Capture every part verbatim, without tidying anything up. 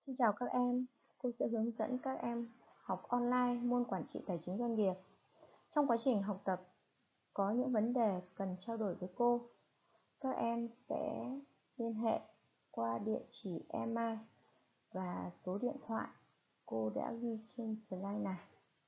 Xin chào các em, cô sẽ hướng dẫn các em học online môn quản trị tài chính doanh nghiệp. Trong quá trình học tập, có những vấn đề cần trao đổi với cô, các em sẽ liên hệ qua địa chỉ email và số điện thoại cô đã ghi trên slide này.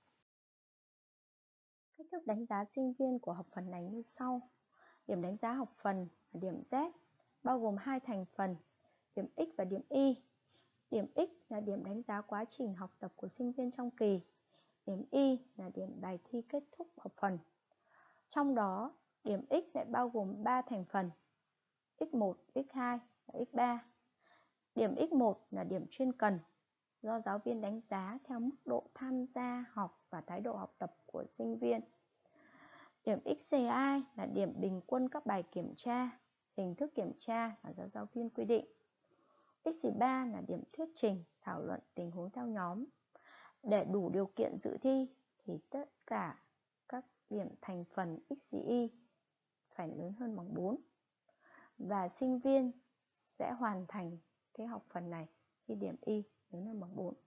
Cách thức đánh giá sinh viên của học phần này như sau. Điểm đánh giá học phần là điểm Z, bao gồm hai thành phần, điểm X và điểm Y. Điểm X là điểm đánh giá quá trình học tập của sinh viên trong kỳ. Điểm Y là điểm bài thi kết thúc học phần. Trong đó, điểm X lại bao gồm ba thành phần, x một, x hai và x ba. Điểm x một là điểm chuyên cần, do giáo viên đánh giá theo mức độ tham gia học và thái độ học tập của sinh viên. Điểm x hai là điểm bình quân các bài kiểm tra, hình thức kiểm tra là do giáo viên quy định. x ba là điểm thuyết trình, thảo luận tình huống theo nhóm. Để đủ điều kiện dự thi thì tất cả các điểm thành phần x y phải lớn hơn bằng bốn. Và sinh viên sẽ hoàn thành cái học phần này khi điểm y lớn hơn bằng bốn.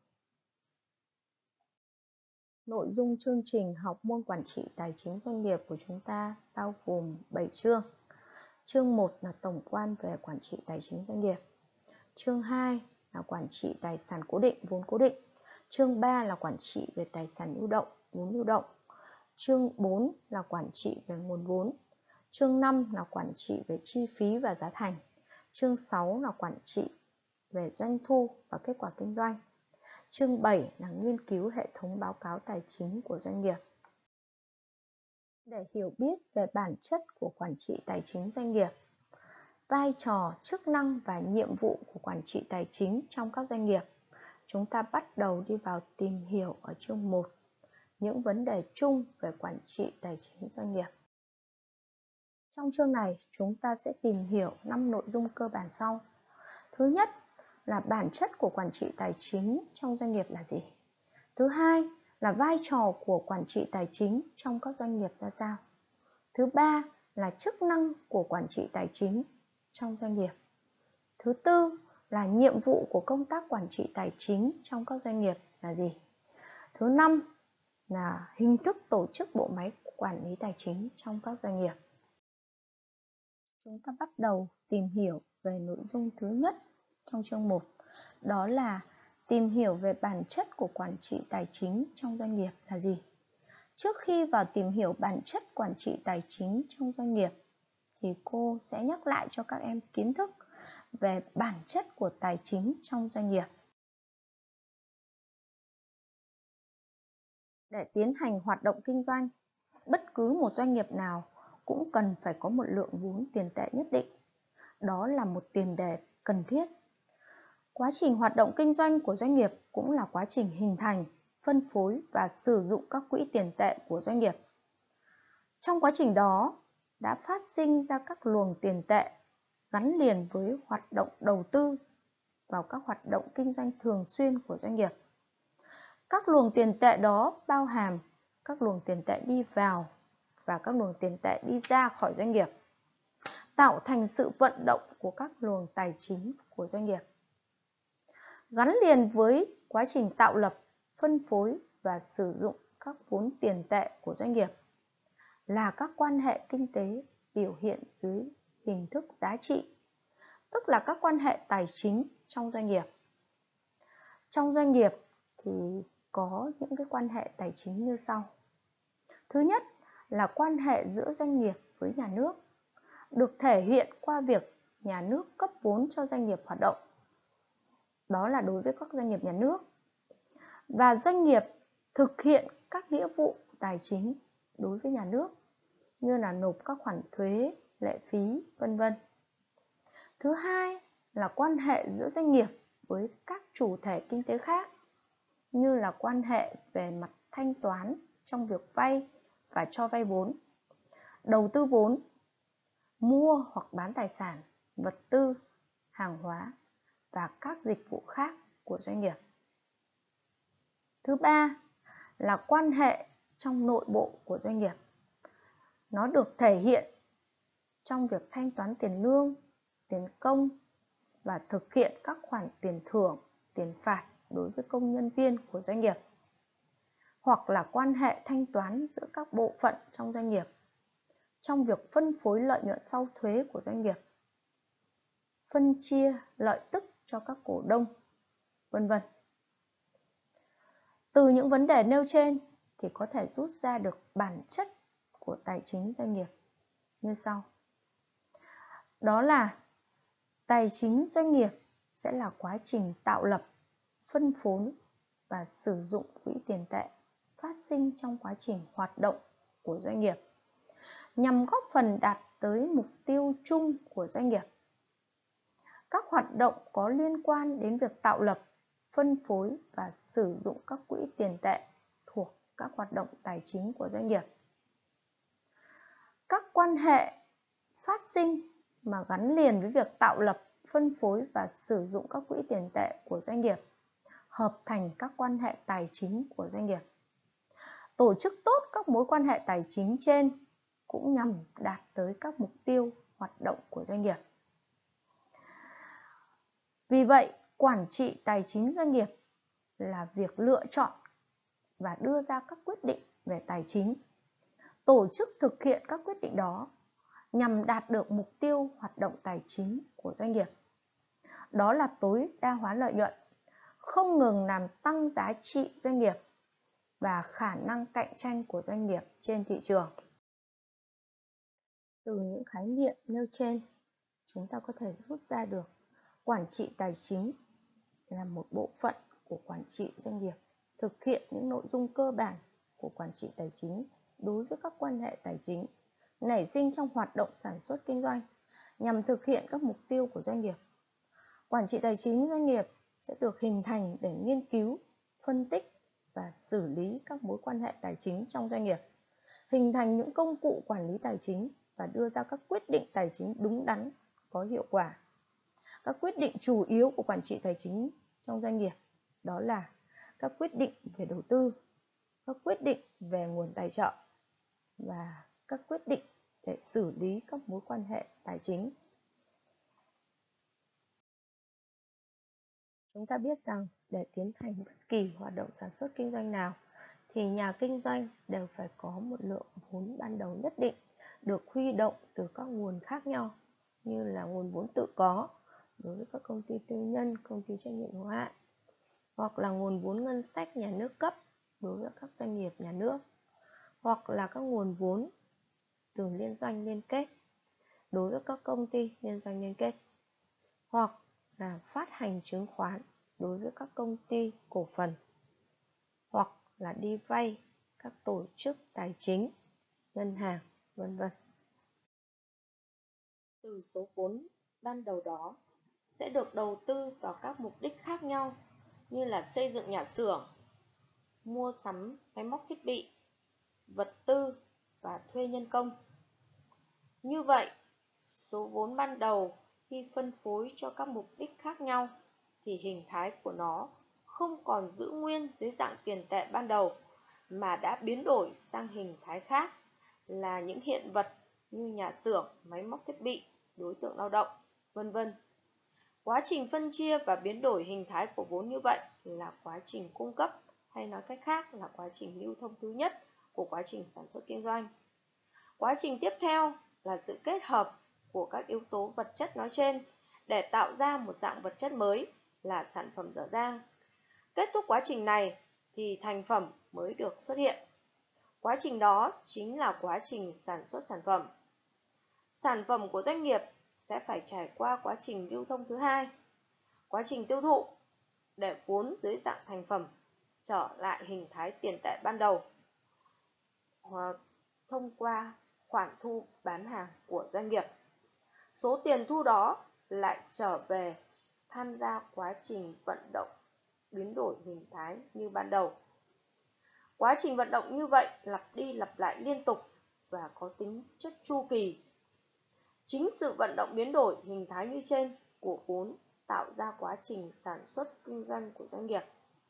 Nội dung chương trình học môn quản trị tài chính doanh nghiệp của chúng ta bao gồm bảy chương. Chương một là tổng quan về quản trị tài chính doanh nghiệp. Chương hai là quản trị tài sản cố định, vốn cố định. Chương ba là quản trị về tài sản lưu động, vốn lưu động. Chương bốn là quản trị về nguồn vốn. Chương năm là quản trị về chi phí và giá thành. Chương sáu là quản trị về doanh thu và kết quả kinh doanh. Chương bảy là nghiên cứu hệ thống báo cáo tài chính của doanh nghiệp. Để hiểu biết về bản chất của quản trị tài chính doanh nghiệp, vai trò, chức năng và nhiệm vụ của quản trị tài chính trong các doanh nghiệp, chúng ta bắt đầu đi vào tìm hiểu ở chương một, những vấn đề chung về quản trị tài chính doanh nghiệp. Trong chương này, chúng ta sẽ tìm hiểu năm nội dung cơ bản sau. Thứ nhất là bản chất của quản trị tài chính trong doanh nghiệp là gì? Thứ hai là vai trò của quản trị tài chính trong các doanh nghiệp ra sao? Thứ ba là chức năng của quản trị tài chính trong doanh nghiệp. Thứ tư là nhiệm vụ của công tác quản trị tài chính trong các doanh nghiệp là gì? Thứ năm là hình thức tổ chức bộ máy quản lý tài chính trong các doanh nghiệp. Chúng ta bắt đầu tìm hiểu về nội dung thứ nhất trong chương một, đó là tìm hiểu về bản chất của quản trị tài chính trong doanh nghiệp là gì. Trước khi vào tìm hiểu bản chất quản trị tài chính trong doanh nghiệp, thì cô sẽ nhắc lại cho các em kiến thức về bản chất của tài chính trong doanh nghiệp. Để tiến hành hoạt động kinh doanh, bất cứ một doanh nghiệp nào cũng cần phải có một lượng vốn tiền tệ nhất định. Đó là một tiền đề cần thiết. Quá trình hoạt động kinh doanh của doanh nghiệp cũng là quá trình hình thành, phân phối và sử dụng các quỹ tiền tệ của doanh nghiệp. Trong quá trình đó đã phát sinh ra các luồng tiền tệ gắn liền với hoạt động đầu tư vào các hoạt động kinh doanh thường xuyên của doanh nghiệp. Các luồng tiền tệ đó bao hàm các luồng tiền tệ đi vào và các luồng tiền tệ đi ra khỏi doanh nghiệp, tạo thành sự vận động của các luồng tài chính của doanh nghiệp. Gắn liền với quá trình tạo lập, phân phối và sử dụng các vốn tiền tệ của doanh nghiệp là các quan hệ kinh tế biểu hiện dưới hình thức giá trị, tức là các quan hệ tài chính trong doanh nghiệp. Trong doanh nghiệp thì có những cái quan hệ tài chính như sau. Thứ nhất là quan hệ giữa doanh nghiệp với nhà nước, được thể hiện qua việc nhà nước cấp vốn cho doanh nghiệp hoạt động. Đó là đối với các doanh nghiệp nhà nước. Và doanh nghiệp thực hiện các nghĩa vụ tài chính đối với nhà nước, như là nộp các khoản thuế, lệ phí, vân vân. Thứ hai là quan hệ giữa doanh nghiệp với các chủ thể kinh tế khác, như là quan hệ về mặt thanh toán trong việc vay và cho vay vốn, đầu tư vốn, mua hoặc bán tài sản, vật tư, hàng hóa và các dịch vụ khác của doanh nghiệp. Thứ ba là quan hệ trong nội bộ của doanh nghiệp. Nó được thể hiện trong việc thanh toán tiền lương, tiền công và thực hiện các khoản tiền thưởng tiền phạt đối với công nhân viên của doanh nghiệp, hoặc là quan hệ thanh toán giữa các bộ phận trong doanh nghiệp trong việc phân phối lợi nhuận sau thuế của doanh nghiệp, phân chia lợi tức cho các cổ đông, vân vân. Từ những vấn đề nêu trên thì có thể rút ra được bản chất của tài chính doanh nghiệp như sau. Đó là tài chính doanh nghiệp sẽ là quá trình tạo lập, phân phối và sử dụng quỹ tiền tệ phát sinh trong quá trình hoạt động của doanh nghiệp nhằm góp phần đạt tới mục tiêu chung của doanh nghiệp. Các hoạt động có liên quan đến việc tạo lập, phân phối và sử dụng các quỹ tiền tệ thuộc các hoạt động tài chính của doanh nghiệp. Các quan hệ phát sinh mà gắn liền với việc tạo lập, phân phối và sử dụng các quỹ tiền tệ của doanh nghiệp hợp thành các quan hệ tài chính của doanh nghiệp. Tổ chức tốt các mối quan hệ tài chính trên cũng nhằm đạt tới các mục tiêu hoạt động của doanh nghiệp. Vì vậy, quản trị tài chính doanh nghiệp là việc lựa chọn và đưa ra các quyết định về tài chính, tổ chức thực hiện các quyết định đó nhằm đạt được mục tiêu hoạt động tài chính của doanh nghiệp. Đó là tối đa hóa lợi nhuận, không ngừng làm tăng giá trị doanh nghiệp và khả năng cạnh tranh của doanh nghiệp trên thị trường. Từ những khái niệm nêu trên, chúng ta có thể rút ra được quản trị tài chính là một bộ phận của quản trị doanh nghiệp, thực hiện những nội dung cơ bản của quản trị tài chính đối với các quan hệ tài chính nảy sinh trong hoạt động sản xuất kinh doanh nhằm thực hiện các mục tiêu của doanh nghiệp. Quản trị tài chính doanh nghiệp sẽ được hình thành để nghiên cứu, phân tích và xử lý các mối quan hệ tài chính trong doanh nghiệp, hình thành những công cụ quản lý tài chính và đưa ra các quyết định tài chính đúng đắn, có hiệu quả. Các quyết định chủ yếu của quản trị tài chính trong doanh nghiệp đó là các quyết định về đầu tư, các quyết định về nguồn tài trợ và các quyết định để xử lý các mối quan hệ tài chính. Chúng ta biết rằng để tiến hành bất kỳ hoạt động sản xuất kinh doanh nào thì nhà kinh doanh đều phải có một lượng vốn ban đầu nhất định được huy động từ các nguồn khác nhau, như là nguồn vốn tự có đối với các công ty tư nhân, công ty trách nhiệm hữu hạn, hoặc là nguồn vốn ngân sách nhà nước cấp đối với các doanh nghiệp nhà nước, hoặc là các nguồn vốn từ liên doanh liên kết đối với các công ty liên doanh liên kết, hoặc là phát hành chứng khoán đối với các công ty cổ phần, hoặc là đi vay các tổ chức tài chính, ngân hàng, vân vân. Từ số vốn ban đầu đó sẽ được đầu tư vào các mục đích khác nhau như là xây dựng nhà xưởng, mua sắm máy móc thiết bị, vật tư và thuê nhân công. Như vậy, số vốn ban đầu khi phân phối cho các mục đích khác nhau thì hình thái của nó không còn giữ nguyên dưới dạng tiền tệ ban đầu mà đã biến đổi sang hình thái khác là những hiện vật như nhà xưởng, máy móc thiết bị, đối tượng lao động, vân vân. Quá trình phân chia và biến đổi hình thái của vốn như vậy là quá trình cung cấp, hay nói cách khác là quá trình lưu thông thứ nhất của quá trình sản xuất kinh doanh. Quá trình tiếp theo là sự kết hợp của các yếu tố vật chất nói trên để tạo ra một dạng vật chất mới là sản phẩm dở dang. Kết thúc quá trình này thì thành phẩm mới được xuất hiện. Quá trình đó chính là quá trình sản xuất sản phẩm. Sản phẩm của doanh nghiệp sẽ phải trải qua quá trình lưu thông thứ hai, quá trình tiêu thụ, để vốn dưới dạng thành phẩm trở lại hình thái tiền tệ ban đầu hoặc thông qua khoản thu bán hàng của doanh nghiệp. Số tiền thu đó lại trở về tham gia quá trình vận động biến đổi hình thái như ban đầu. Quá trình vận động như vậy lặp đi lặp lại liên tục và có tính chất chu kỳ. Chính sự vận động biến đổi hình thái như trên của vốn tạo ra quá trình sản xuất kinh doanh của doanh nghiệp.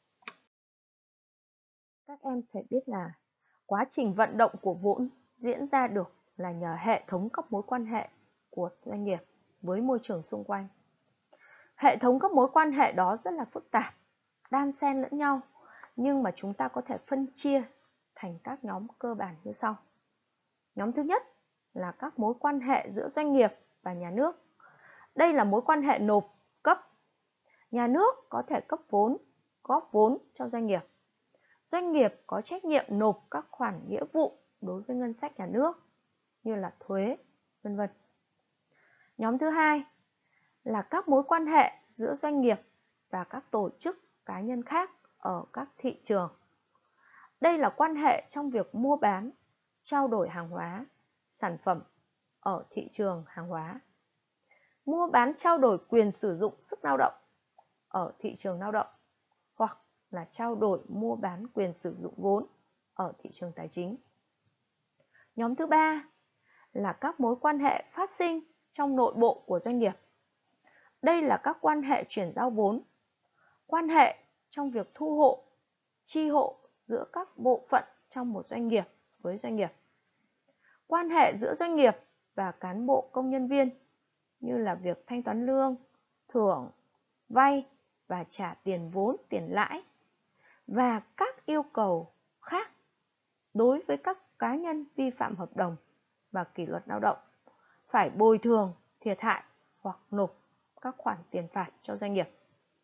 Các em phải biết là quá trình vận động của vốn diễn ra được là nhờ hệ thống các mối quan hệ của doanh nghiệp với môi trường xung quanh. Hệ thống các mối quan hệ đó rất là phức tạp, đan xen lẫn nhau, nhưng mà chúng ta có thể phân chia thành các nhóm cơ bản như sau. Nhóm thứ nhất là các mối quan hệ giữa doanh nghiệp và nhà nước. Đây là mối quan hệ nộp cấp. Nhà nước có thể cấp vốn, góp vốn cho doanh nghiệp. Doanh nghiệp có trách nhiệm nộp các khoản nghĩa vụ đối với ngân sách nhà nước như là thuế, vân vân. Nhóm thứ hai là các mối quan hệ giữa doanh nghiệp và các tổ chức cá nhân khác ở các thị trường. Đây là quan hệ trong việc mua bán, trao đổi hàng hóa, sản phẩm ở thị trường hàng hóa. Mua bán trao đổi quyền sử dụng sức lao động ở thị trường lao động, hoặc là trao đổi mua bán quyền sử dụng vốn ở thị trường tài chính. Nhóm thứ ba là các mối quan hệ phát sinh trong nội bộ của doanh nghiệp. Đây là các quan hệ chuyển giao vốn, quan hệ trong việc thu hộ, chi hộ giữa các bộ phận trong một doanh nghiệp với doanh nghiệp. Quan hệ giữa doanh nghiệp và cán bộ công nhân viên như là việc thanh toán lương, thưởng, vay và trả tiền vốn, tiền lãi và các yêu cầu khác đối với các cá nhân vi phạm hợp đồng và kỷ luật lao động, phải bồi thường thiệt hại hoặc nộp các khoản tiền phạt cho doanh nghiệp.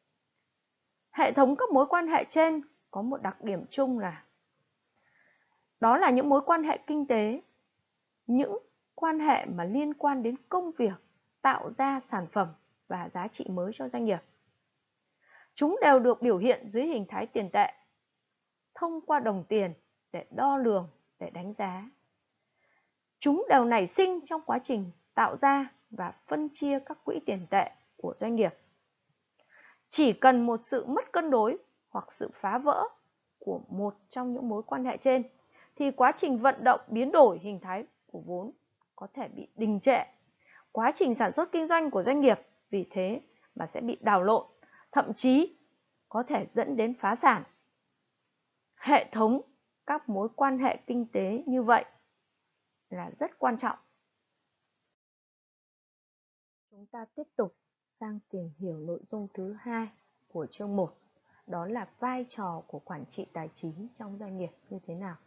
Hệ thống các mối quan hệ trên có một đặc điểm chung là đó là những mối quan hệ kinh tế, những quan hệ mà liên quan đến công việc tạo ra sản phẩm và giá trị mới cho doanh nghiệp. Chúng đều được biểu hiện dưới hình thái tiền tệ, thông qua đồng tiền để đo lường, để đánh giá. Chúng đều nảy sinh trong quá trình tạo ra và phân chia các quỹ tiền tệ của doanh nghiệp. Chỉ cần một sự mất cân đối hoặc sự phá vỡ của một trong những mối quan hệ trên thì quá trình vận động biến đổi hình thái của vốn có thể bị đình trệ. Quá trình sản xuất kinh doanh của doanh nghiệp vì thế mà sẽ bị đảo lộn, thậm chí có thể dẫn đến phá sản. Hệ thống các mối quan hệ kinh tế như vậy là rất quan trọng. Chúng ta tiếp tục sang tìm hiểu nội dung thứ hai của chương một, đó là vai trò của quản trị tài chính trong doanh nghiệp như thế nào.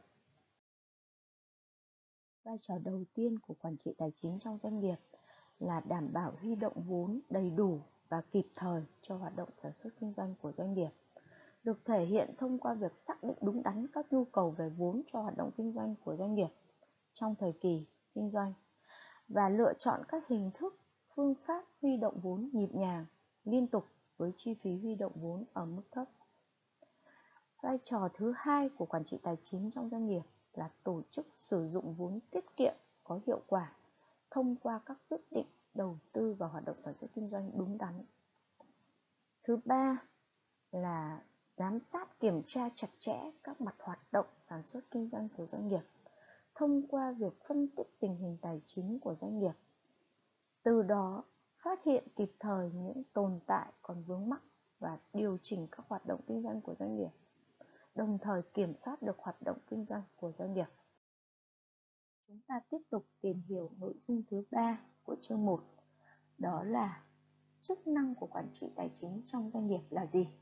Vai trò đầu tiên của quản trị tài chính trong doanh nghiệp là đảm bảo huy động vốn đầy đủ và kịp thời cho hoạt động sản xuất kinh doanh của doanh nghiệp, được thể hiện thông qua việc xác định đúng đắn các nhu cầu về vốn cho hoạt động kinh doanh của doanh nghiệp trong thời kỳ kinh doanh và lựa chọn các hình thức, phương pháp huy động vốn nhịp nhàng, liên tục với chi phí huy động vốn ở mức thấp. Vai trò thứ hai của quản trị tài chính trong doanh nghiệp là tổ chức sử dụng vốn tiết kiệm có hiệu quả thông qua các quyết định đầu tư vào hoạt động sản xuất kinh doanh đúng đắn. Thứ ba là giám sát kiểm tra chặt chẽ các mặt hoạt động sản xuất kinh doanh của doanh nghiệp thông qua việc phân tích tình hình tài chính của doanh nghiệp. Từ đó phát hiện kịp thời những tồn tại còn vướng mắc và điều chỉnh các hoạt động kinh doanh của doanh nghiệp, đồng thời kiểm soát được hoạt động kinh doanh của doanh nghiệp. Chúng ta tiếp tục tìm hiểu nội dung thứ ba của chương một, đó là chức năng của quản trị tài chính trong doanh nghiệp là gì?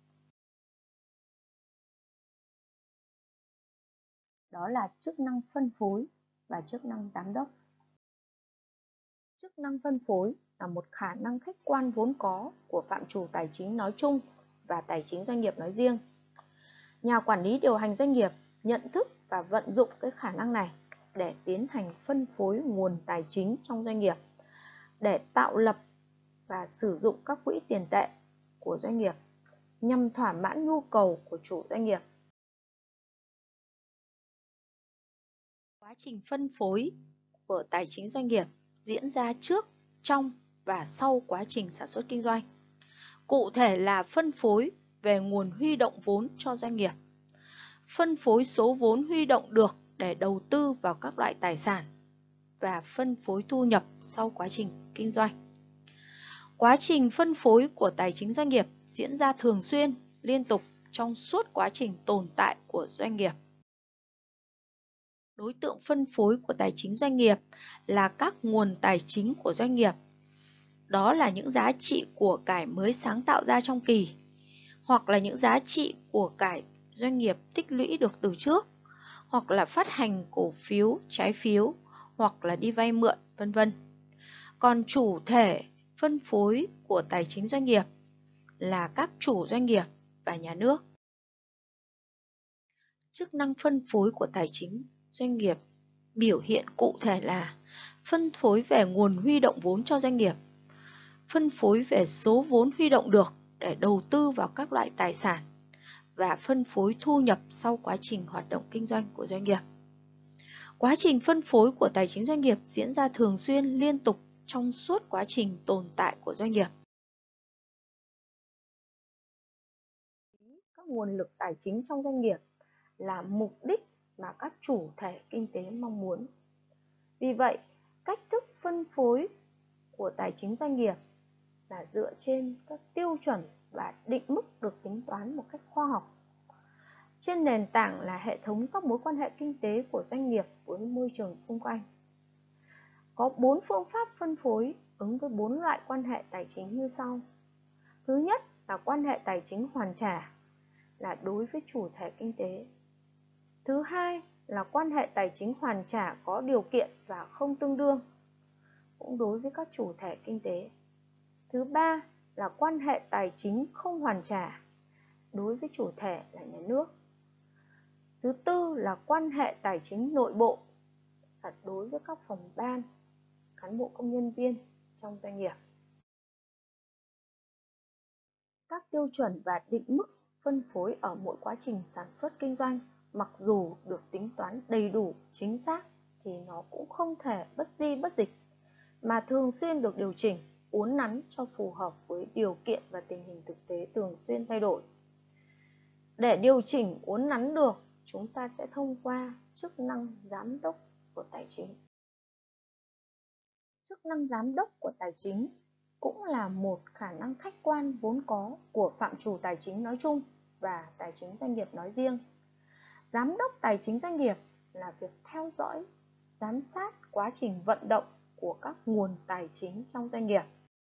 Đó là chức năng phân phối và chức năng giám đốc. Chức năng phân phối là một khả năng khách quan vốn có của phạm trù tài chính nói chung và tài chính doanh nghiệp nói riêng. Nhà quản lý điều hành doanh nghiệp nhận thức và vận dụng cái khả năng này để tiến hành phân phối nguồn tài chính trong doanh nghiệp, để tạo lập và sử dụng các quỹ tiền tệ của doanh nghiệp nhằm thỏa mãn nhu cầu của chủ doanh nghiệp. Quá trình phân phối của tài chính doanh nghiệp diễn ra trước, trong và sau quá trình sản xuất kinh doanh. Cụ thể là phân phối về nguồn huy động vốn cho doanh nghiệp, phân phối số vốn huy động được để đầu tư vào các loại tài sản và phân phối thu nhập sau quá trình kinh doanh. Quá trình phân phối của tài chính doanh nghiệp diễn ra thường xuyên, liên tục trong suốt quá trình tồn tại của doanh nghiệp. Đối tượng phân phối của tài chính doanh nghiệp là các nguồn tài chính của doanh nghiệp. đó là những giá trị của cải mới sáng tạo ra trong kỳ, hoặc là những giá trị của cải doanh nghiệp tích lũy được từ trước, hoặc là phát hành cổ phiếu, trái phiếu, hoặc là đi vay mượn, vân vân. Còn chủ thể phân phối của tài chính doanh nghiệp là các chủ doanh nghiệp và nhà nước. Chức năng phân phối của tài chính doanh nghiệp biểu hiện cụ thể là phân phối về nguồn huy động vốn cho doanh nghiệp, phân phối về số vốn huy động được để đầu tư vào các loại tài sản và phân phối thu nhập sau quá trình hoạt động kinh doanh của doanh nghiệp. Quá trình phân phối của tài chính doanh nghiệp diễn ra thường xuyên, liên tục trong suốt quá trình tồn tại của doanh nghiệp. Các nguồn lực tài chính trong doanh nghiệp là mục đích mà các chủ thể kinh tế mong muốn. Vì vậy, cách thức phân phối của tài chính doanh nghiệp là dựa trên các tiêu chuẩn và định mức được tính toán một cách khoa học, trên nền tảng là hệ thống các mối quan hệ kinh tế của doanh nghiệp với môi trường xung quanh. Có bốn phương pháp phân phối ứng với bốn loại quan hệ tài chính như sau. Thứ nhất là quan hệ tài chính hoàn trả, là đối với chủ thể kinh tế. Thứ hai là quan hệ tài chính hoàn trả có điều kiện và không tương đương, cũng đối với các chủ thể kinh tế. Thứ ba là quan hệ tài chính không hoàn trả, đối với chủ thể là nhà nước. Thứ tư là quan hệ tài chính nội bộ, là đối với các phòng ban, cán bộ công nhân viên trong doanh nghiệp. Các tiêu chuẩn và định mức phân phối ở mỗi quá trình sản xuất kinh doanh, mặc dù được tính toán đầy đủ, chính xác, thì nó cũng không thể bất di bất dịch, mà thường xuyên được điều chỉnh, uốn nắn cho phù hợp với điều kiện và tình hình thực tế thường xuyên thay đổi. Để điều chỉnh uốn nắn được, chúng ta sẽ thông qua chức năng giám đốc của tài chính. Chức năng giám đốc của tài chính cũng là một khả năng khách quan vốn có của phạm trù tài chính nói chung và tài chính doanh nghiệp nói riêng. Giám đốc tài chính doanh nghiệp là việc theo dõi, giám sát quá trình vận động của các nguồn tài chính trong doanh nghiệp.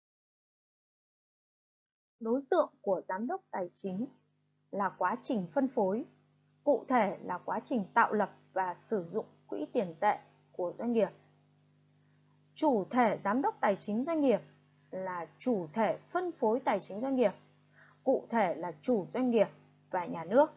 Đối tượng của giám đốc tài chính là quá trình phân phối, cụ thể là quá trình tạo lập và sử dụng quỹ tiền tệ của doanh nghiệp. Chủ thể giám đốc tài chính doanh nghiệp là chủ thể phân phối tài chính doanh nghiệp, cụ thể là chủ doanh nghiệp và nhà nước.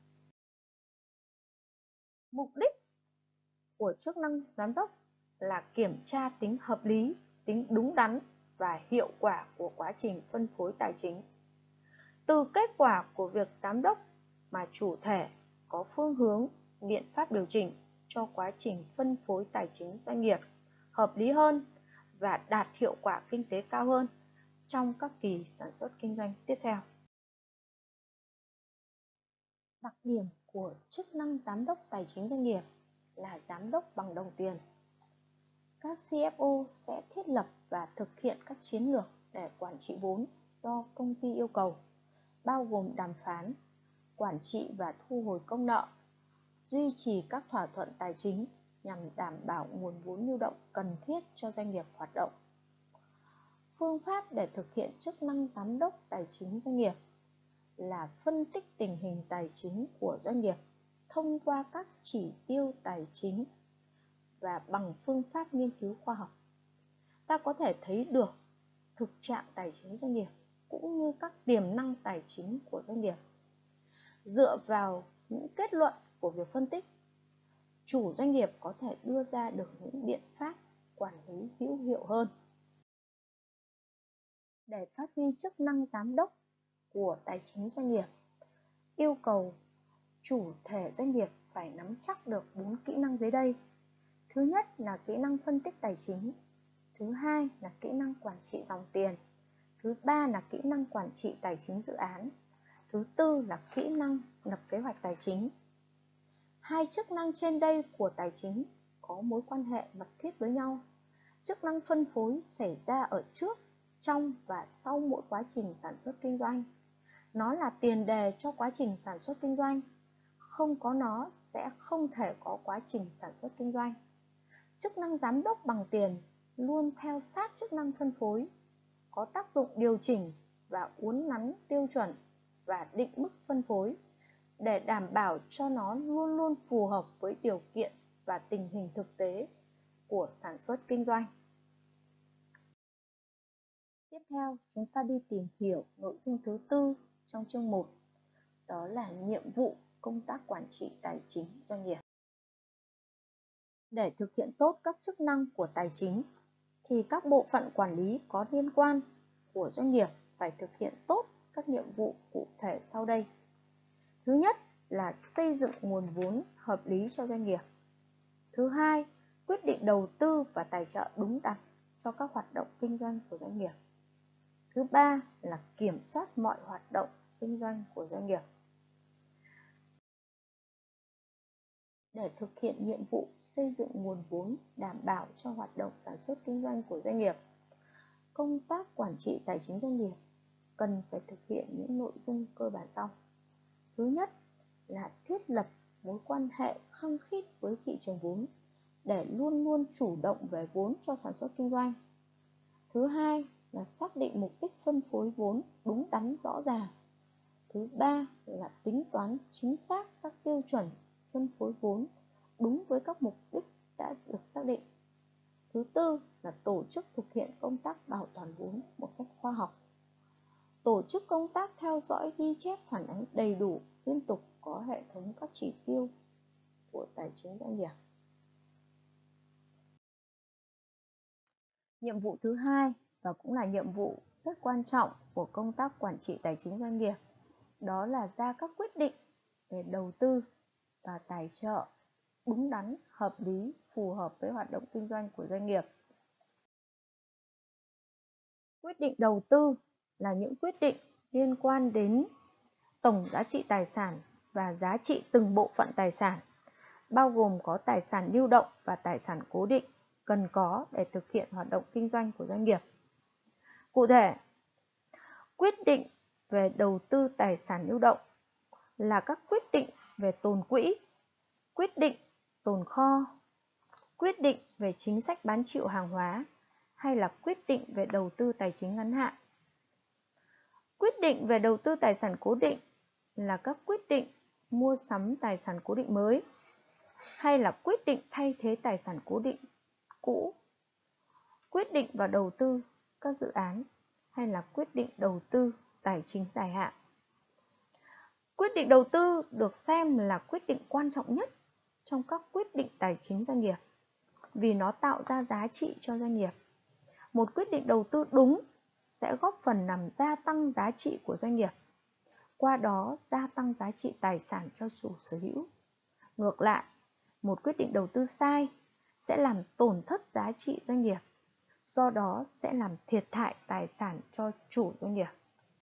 Mục đích của chức năng giám đốc là kiểm tra tính hợp lý, tính đúng đắn và hiệu quả của quá trình phân phối tài chính. Từ kết quả của việc giám đốc mà chủ thể có phương hướng, biện pháp điều chỉnh cho quá trình phân phối tài chính doanh nghiệp hợp lý hơn và đạt hiệu quả kinh tế cao hơn trong các kỳ sản xuất kinh doanh tiếp theo. Đặc điểm của chức năng giám đốc tài chính doanh nghiệp là giám đốc bằng đồng tiền. Các xê ép ô sẽ thiết lập và thực hiện các chiến lược để quản trị vốn do công ty yêu cầu, bao gồm đàm phán, quản trị và thu hồi công nợ, duy trì các thỏa thuận tài chính nhằm đảm bảo nguồn vốn lưu động cần thiết cho doanh nghiệp hoạt động. Phương pháp để thực hiện chức năng giám đốc tài chính doanh nghiệp là phân tích tình hình tài chính của doanh nghiệp thông qua các chỉ tiêu tài chính và bằng phương pháp nghiên cứu khoa học. Ta có thể thấy được thực trạng tài chính doanh nghiệp cũng như các tiềm năng tài chính của doanh nghiệp. Dựa vào những kết luận của việc phân tích, chủ doanh nghiệp có thể đưa ra được những biện pháp quản lý hữu hiệu hơn. Để phát huy chức năng giám đốc của tài chính doanh nghiệp, yêu cầu chủ thể doanh nghiệp phải nắm chắc được bốn kỹ năng dưới đây. Thứ nhất là kỹ năng phân tích tài chính. Thứ hai là kỹ năng quản trị dòng tiền. Thứ ba là kỹ năng quản trị tài chính dự án. Thứ tư là kỹ năng lập kế hoạch tài chính. Hai chức năng trên đây của tài chính có mối quan hệ mật thiết với nhau. Chức năng phân phối xảy ra ở trước, trong và sau mỗi quá trình sản xuất kinh doanh. Nó là tiền đề cho quá trình sản xuất kinh doanh. Không có nó sẽ không thể có quá trình sản xuất kinh doanh. Chức năng giám đốc bằng tiền luôn theo sát chức năng phân phối. có tác dụng điều chỉnh và uốn nắn tiêu chuẩn và định mức phân phối để đảm bảo cho nó luôn luôn phù hợp với điều kiện và tình hình thực tế của sản xuất kinh doanh. Tiếp theo, chúng ta đi tìm hiểu nội dung thứ tư trong chương một, đó là nhiệm vụ công tác quản trị tài chính doanh nghiệp. Để thực hiện tốt các chức năng của tài chính, thì các bộ phận quản lý có liên quan của doanh nghiệp phải thực hiện tốt các nhiệm vụ cụ thể sau đây. Thứ nhất là xây dựng nguồn vốn hợp lý cho doanh nghiệp. Thứ hai, quyết định đầu tư và tài trợ đúng đắn cho các hoạt động kinh doanh của doanh nghiệp. Thứ ba là kiểm soát mọi hoạt động kinh doanh của doanh nghiệp. Để thực hiện nhiệm vụ xây dựng nguồn vốn đảm bảo cho hoạt động sản xuất kinh doanh của doanh nghiệp, công tác quản trị tài chính doanh nghiệp cần phải thực hiện những nội dung cơ bản sau. Thứ nhất là thiết lập mối quan hệ khăng khít với thị trường vốn để luôn luôn chủ động về vốn cho sản xuất kinh doanh. Thứ hai là xác định mục đích phân phối vốn đúng đắn rõ ràng. Thứ ba là tính toán chính xác các tiêu chuẩn phân phối vốn đúng với các mục đích đã được xác định. Thứ tư là tổ chức thực hiện công tác bảo toàn vốn một cách khoa học. Tổ chức công tác theo dõi ghi chép phản ánh đầy đủ, liên tục có hệ thống các chỉ tiêu của tài chính doanh nghiệp. Nhiệm vụ thứ hai và cũng là nhiệm vụ rất quan trọng của công tác quản trị tài chính doanh nghiệp, đó là ra các quyết định về đầu tư và tài trợ đúng đắn, hợp lý, phù hợp với hoạt động kinh doanh của doanh nghiệp. Quyết định đầu tư là những quyết định liên quan đến tổng giá trị tài sản và giá trị từng bộ phận tài sản, bao gồm có tài sản lưu động và tài sản cố định cần có để thực hiện hoạt động kinh doanh của doanh nghiệp. Cụ thể, quyết định về đầu tư tài sản lưu động là các quyết định về tồn quỹ, quyết định tồn kho, quyết định về chính sách bán chịu hàng hóa hay là quyết định về đầu tư tài chính ngắn hạn. Quyết định về đầu tư tài sản cố định là các quyết định mua sắm tài sản cố định mới hay là quyết định thay thế tài sản cố định cũ, quyết định vào đầu tư các dự án hay là quyết định đầu tư tài chính dài hạn. Quyết định đầu tư được xem là quyết định quan trọng nhất trong các quyết định tài chính doanh nghiệp vì nó tạo ra giá trị cho doanh nghiệp. Một quyết định đầu tư đúng sẽ góp phần làm gia tăng giá trị của doanh nghiệp, qua đó gia tăng giá trị tài sản cho chủ sở hữu. Ngược lại, một quyết định đầu tư sai sẽ làm tổn thất giá trị doanh nghiệp, do đó sẽ làm thiệt hại tài sản cho chủ doanh nghiệp.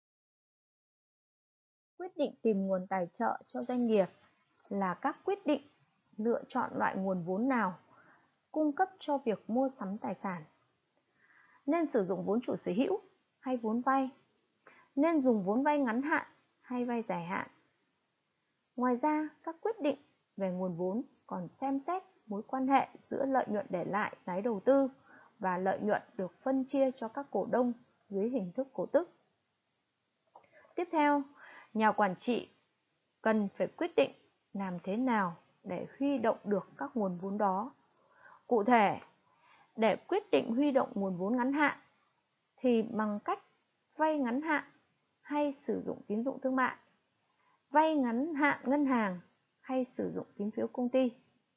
Quyết định tìm nguồn tài trợ cho doanh nghiệp là các quyết định lựa chọn loại nguồn vốn nào cung cấp cho việc mua sắm tài sản. Nên sử dụng vốn chủ sở hữu hay vốn vay? Nên dùng vốn vay ngắn hạn hay vay dài hạn? Ngoài ra, các quyết định về nguồn vốn còn xem xét mối quan hệ giữa lợi nhuận để lại tái đầu tư và lợi nhuận được phân chia cho các cổ đông dưới hình thức cổ tức. Tiếp theo, nhà quản trị cần phải quyết định làm thế nào để huy động được các nguồn vốn đó. Cụ thể, để quyết định huy động nguồn vốn ngắn hạn thì bằng cách vay ngắn hạn hay sử dụng tín dụng thương mại, vay ngắn hạn ngân hàng hay sử dụng tín phiếu công ty.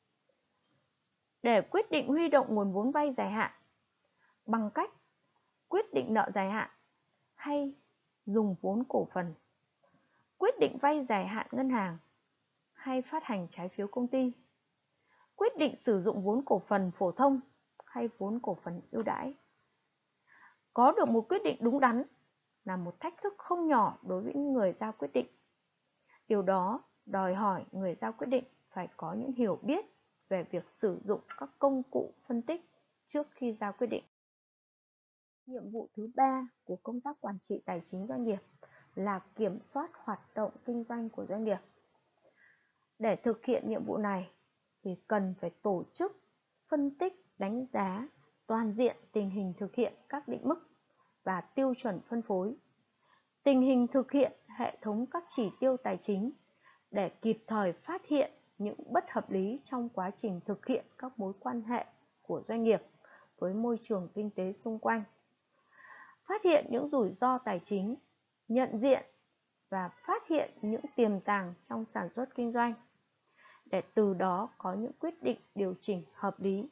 Để quyết định huy động nguồn vốn vay dài hạn bằng cách quyết định nợ dài hạn hay dùng vốn cổ phần, quyết định vay dài hạn ngân hàng hay phát hành trái phiếu công ty, quyết định sử dụng vốn cổ phần phổ thông hay vốn cổ phần ưu đãi. Có được một quyết định đúng đắn là một thách thức không nhỏ đối với những người ra quyết định. Điều đó đòi hỏi người ra quyết định phải có những hiểu biết về việc sử dụng các công cụ phân tích trước khi ra quyết định. Nhiệm vụ thứ ba của công tác quản trị tài chính doanh nghiệp là kiểm soát hoạt động kinh doanh của doanh nghiệp. Để thực hiện nhiệm vụ này thì cần phải tổ chức, phân tích, đánh giá toàn diện tình hình thực hiện các định mức, và tiêu chuẩn phân phối, tình hình thực hiện hệ thống các chỉ tiêu tài chính để kịp thời phát hiện những bất hợp lý trong quá trình thực hiện các mối quan hệ của doanh nghiệp với môi trường kinh tế xung quanh, phát hiện những rủi ro tài chính, nhận diện và phát hiện những tiềm tàng trong sản xuất kinh doanh, để từ đó có những quyết định điều chỉnh hợp lý.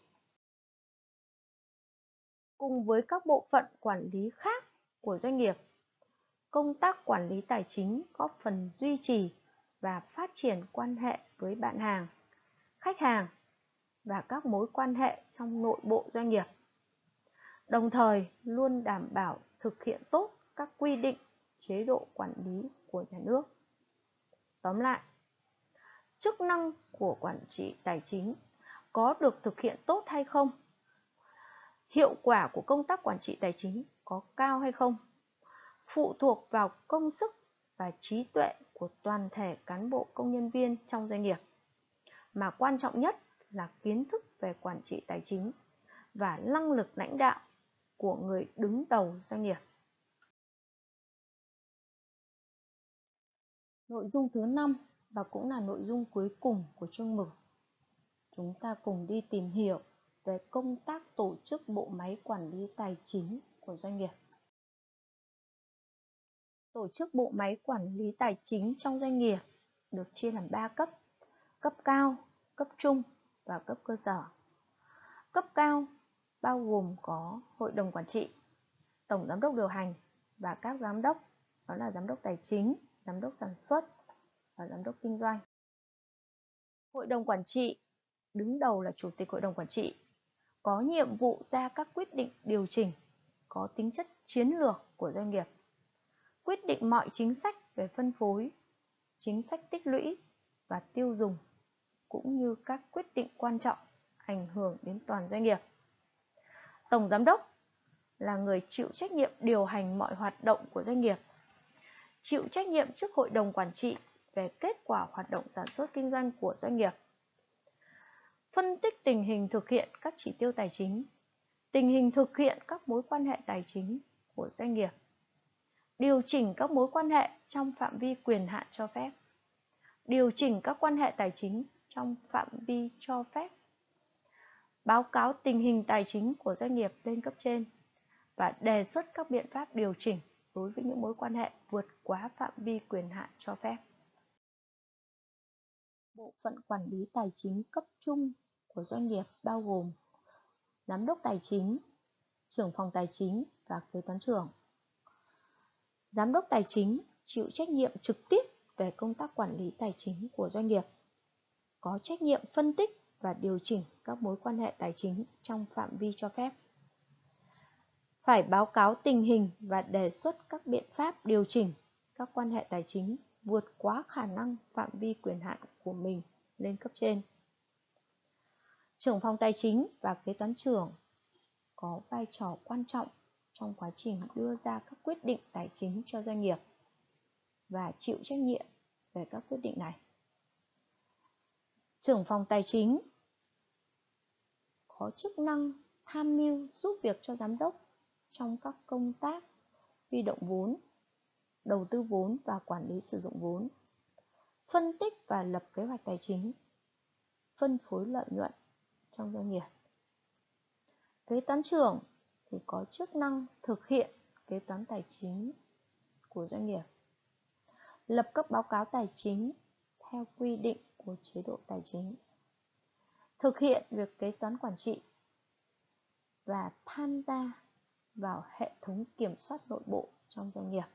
Cùng với các bộ phận quản lý khác của doanh nghiệp, công tác quản lý tài chính góp phần duy trì và phát triển quan hệ với bạn hàng, khách hàng và các mối quan hệ trong nội bộ doanh nghiệp, đồng thời luôn đảm bảo thực hiện tốt các quy định, chế độ quản lý của nhà nước. Tóm lại, chức năng của quản trị tài chính có được thực hiện tốt hay không? Hiệu quả của công tác quản trị tài chính có cao hay không? Phụ thuộc vào công sức và trí tuệ của toàn thể cán bộ công nhân viên trong doanh nghiệp, mà quan trọng nhất là kiến thức về quản trị tài chính và năng lực lãnh đạo của người đứng đầu doanh nghiệp. Nội dung thứ năm và cũng là nội dung cuối cùng của chương mục, chúng ta cùng đi tìm hiểu về công tác tổ chức bộ máy quản lý tài chính của doanh nghiệp. Tổ chức bộ máy quản lý tài chính trong doanh nghiệp được chia làm ba cấp: cấp cao, cấp trung và cấp cơ sở. Cấp cao bao gồm có hội đồng quản trị, tổng giám đốc điều hành và các giám đốc, đó là giám đốc tài chính, giám đốc sản xuất và giám đốc kinh doanh. Hội đồng quản trị đứng đầu là chủ tịch hội đồng quản trị, có nhiệm vụ ra các quyết định điều chỉnh có tính chất chiến lược của doanh nghiệp, quyết định mọi chính sách về phân phối, chính sách tích lũy và tiêu dùng, cũng như các quyết định quan trọng ảnh hưởng đến toàn doanh nghiệp. Tổng giám đốc là người chịu trách nhiệm điều hành mọi hoạt động của doanh nghiệp, chịu trách nhiệm trước hội đồng quản trị về kết quả hoạt động sản xuất kinh doanh của doanh nghiệp, phân tích tình hình thực hiện các chỉ tiêu tài chính, tình hình thực hiện các mối quan hệ tài chính của doanh nghiệp, điều chỉnh các mối quan hệ trong phạm vi quyền hạn cho phép, điều chỉnh các quan hệ tài chính trong phạm vi cho phép, báo cáo tình hình tài chính của doanh nghiệp lên cấp trên và đề xuất các biện pháp điều chỉnh đối với những mối quan hệ vượt quá phạm vi quyền hạn cho phép. Bộ phận quản lý tài chính cấp trung của doanh nghiệp bao gồm giám đốc tài chính, trưởng phòng tài chính và kế toán trưởng. Giám đốc tài chính chịu trách nhiệm trực tiếp về công tác quản lý tài chính của doanh nghiệp, có trách nhiệm phân tích và điều chỉnh các mối quan hệ tài chính trong phạm vi cho phép, phải báo cáo tình hình và đề xuất các biện pháp điều chỉnh các quan hệ tài chính vượt quá khả năng phạm vi quyền hạn của mình lên cấp trên. Trưởng phòng tài chính và kế toán trưởng có vai trò quan trọng trong quá trình đưa ra các quyết định tài chính cho doanh nghiệp và chịu trách nhiệm về các quyết định này. Trưởng phòng tài chính có chức năng tham mưu giúp việc cho giám đốc trong các công tác huy động vốn, đầu tư vốn và quản lý sử dụng vốn, phân tích và lập kế hoạch tài chính, phân phối lợi nhuận trong doanh nghiệp. Kế toán trưởng thì có chức năng thực hiện kế toán tài chính của doanh nghiệp, lập các báo cáo tài chính theo quy định của chế độ tài chính, thực hiện việc kế toán quản trị và tham gia vào hệ thống kiểm soát nội bộ trong doanh nghiệp.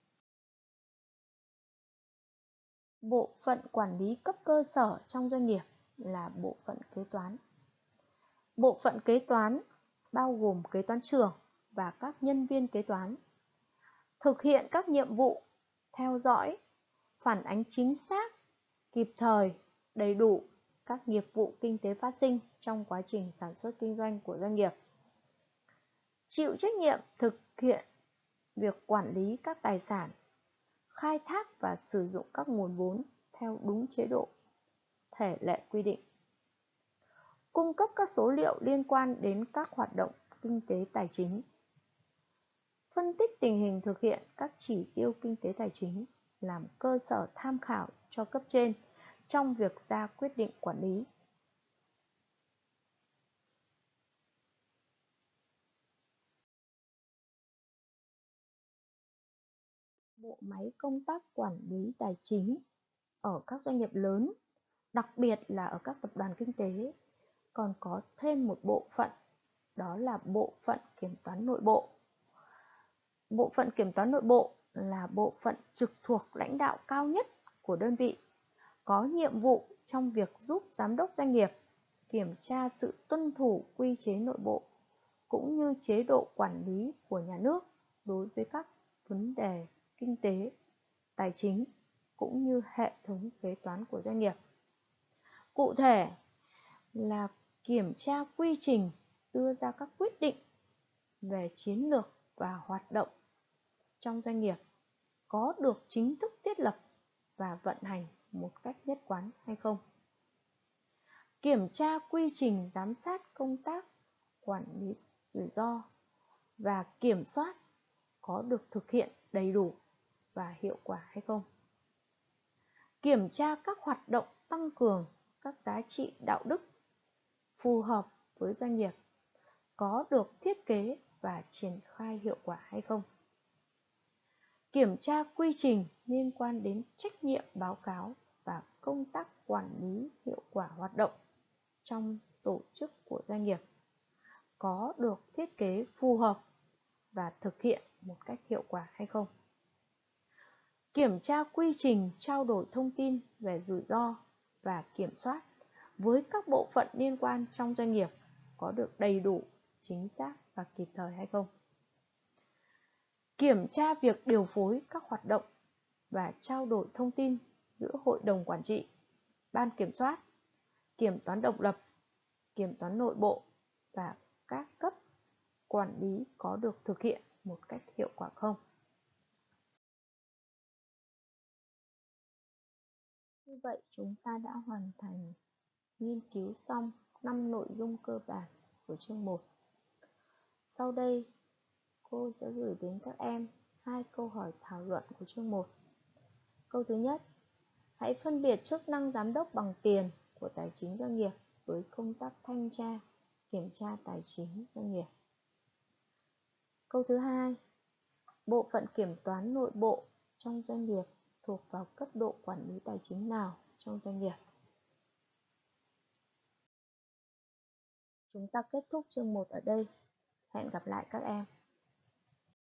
Bộ phận quản lý cấp cơ sở trong doanh nghiệp là bộ phận kế toán. Bộ phận kế toán bao gồm kế toán trưởng và các nhân viên kế toán, thực hiện các nhiệm vụ theo dõi, phản ánh chính xác, kịp thời, đầy đủ các nghiệp vụ kinh tế phát sinh trong quá trình sản xuất kinh doanh của doanh nghiệp, chịu trách nhiệm thực hiện việc quản lý các tài sản, khai thác và sử dụng các nguồn vốn theo đúng chế độ, thể lệ quy định, cung cấp các số liệu liên quan đến các hoạt động kinh tế tài chính, phân tích tình hình thực hiện các chỉ tiêu kinh tế tài chính làm cơ sở tham khảo cho cấp trên trong việc ra quyết định quản lý. Bộ máy công tác quản lý tài chính ở các doanh nghiệp lớn, đặc biệt là ở các tập đoàn kinh tế, còn có thêm một bộ phận, đó là bộ phận kiểm toán nội bộ. Bộ phận kiểm toán nội bộ là bộ phận trực thuộc lãnh đạo cao nhất của đơn vị, có nhiệm vụ trong việc giúp giám đốc doanh nghiệp kiểm tra sự tuân thủ quy chế nội bộ cũng như chế độ quản lý của nhà nước đối với các vấn đề kinh tế, tài chính cũng như hệ thống kế toán của doanh nghiệp. Cụ thể là kiểm tra quy trình đưa ra các quyết định về chiến lược và hoạt động trong doanh nghiệp có được chính thức thiết lập và vận hành một cách nhất quán hay không. Kiểm tra quy trình giám sát công tác quản lý rủi ro và kiểm soát có được thực hiện đầy đủ và hiệu quả hay không. Kiểm tra các hoạt động tăng cường các giá trị đạo đức phù hợp với doanh nghiệp có được thiết kế và triển khai hiệu quả hay không. Kiểm tra quy trình liên quan đến trách nhiệm báo cáo và công tác quản lý hiệu quả hoạt động trong tổ chức của doanh nghiệp có được thiết kế phù hợp và thực hiện một cách hiệu quả hay không. Kiểm tra quy trình trao đổi thông tin về rủi ro và kiểm soát với các bộ phận liên quan trong doanh nghiệp có được đầy đủ, chính xác và kịp thời hay không. Kiểm tra việc điều phối các hoạt động và trao đổi thông tin giữa hội đồng quản trị, ban kiểm soát, kiểm toán độc lập, kiểm toán nội bộ và các cấp quản lý có được thực hiện một cách hiệu quả không. Như vậy chúng ta đã hoàn thành nghiên cứu xong năm nội dung cơ bản của chương một. Sau đây, cô sẽ gửi đến các em hai câu hỏi thảo luận của chương một. Câu thứ nhất, hãy phân biệt chức năng giám đốc bằng tiền của tài chính doanh nghiệp với công tác thanh tra, kiểm tra tài chính doanh nghiệp. Câu thứ hai, bộ phận kiểm toán nội bộ trong doanh nghiệp thuộc vào cấp độ quản lý tài chính nào trong doanh nghiệp? Chúng ta kết thúc chương một ở đây. Hẹn gặp lại các em.